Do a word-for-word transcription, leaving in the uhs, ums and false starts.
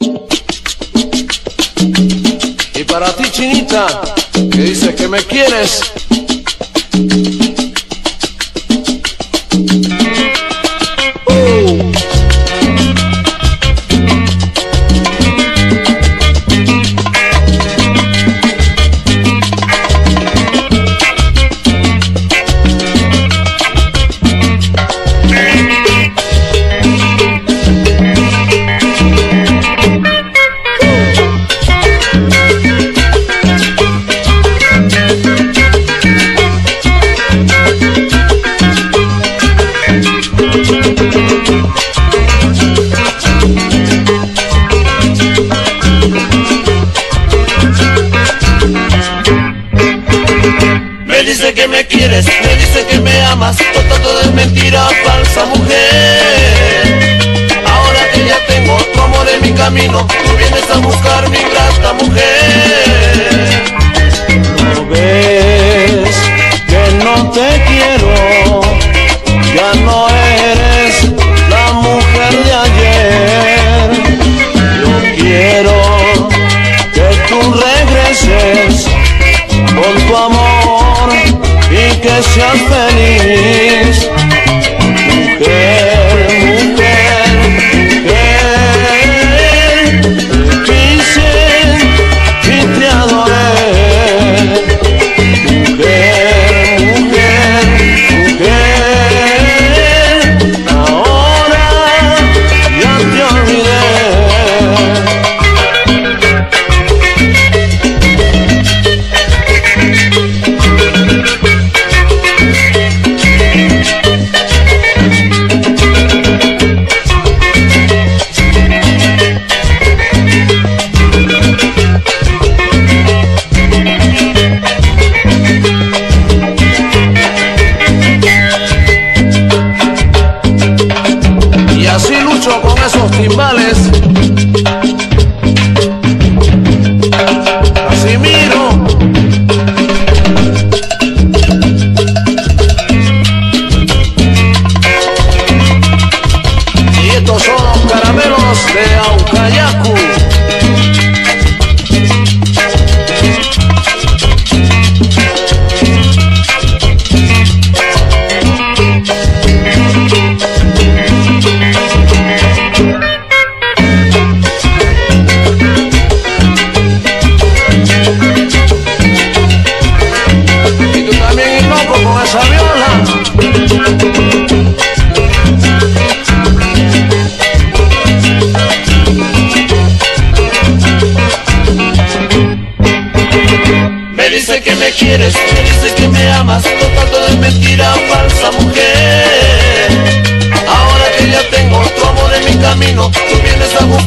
Y para ti, chinita, que dices que me quieres. Me dice que me quieres, me dice que me amas, todo, todo es mentira, falsa mujer. Ahora que ya tengo tu amor en mi camino, tú vienes a buscar mi grata mujer. ¿No ves que no te quiero? Ya no eres la mujer de ayer. Yo quiero que tú regreses con tu amor y que seas feliz. Mujer, mujer, mujer, te quise y te adoré. Mujer, mujer, mujer, ahora ya te olvidé. Y así lucho con esos timbales. Casimiro. Y estos son los caramelos de Aucayacu. Con esa viola. Me dice que me quieres, me dice que me amas, todo, todo es mentira, falsa mujer. Ahora que ya tengo tu amor en mi camino, tú vienes a buscar